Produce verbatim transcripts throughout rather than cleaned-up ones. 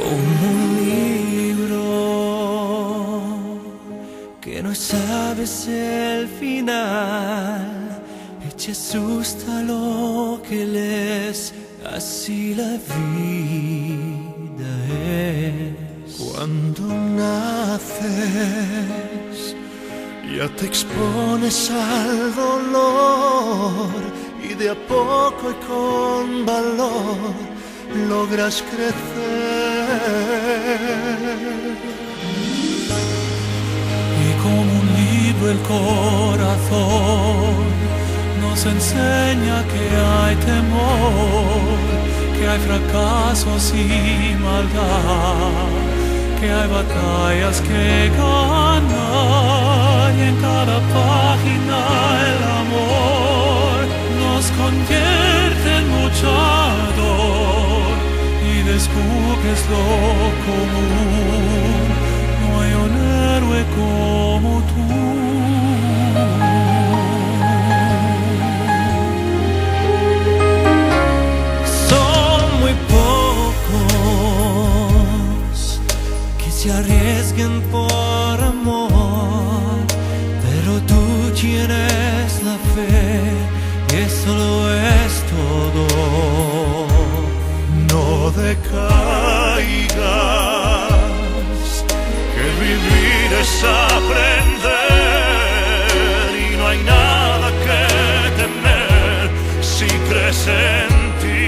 como un libro que no sabes el final y te asusta lo que lees. Así la vida es. Cuando naces ya te expones al dolor y de a poco y con valor logras crecer. Y como un libro el corazón nos enseña que hay temor, que hay fracasos y maldad, que hay batallas que ganar, y en cada página el amor nos convierte en luchador y descubres lo común. No hay un héroe como tú. Se arriesgan por amor, pero tú tienes la fe y eso lo es todo. No decaigas, que vivir es aprender y no hay nada que temer si crees en ti.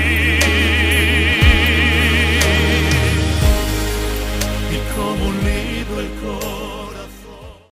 Como un libro el